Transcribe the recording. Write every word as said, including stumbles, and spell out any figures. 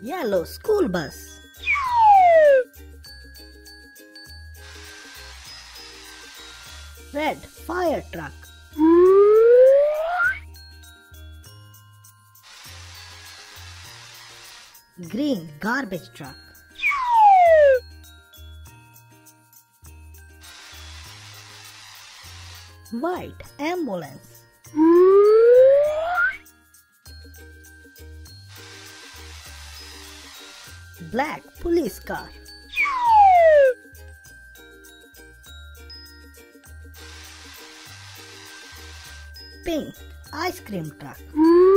Yellow school bus. Red fire truck. Green garbage truck. White ambulance. Black police car. Pink ice cream truck.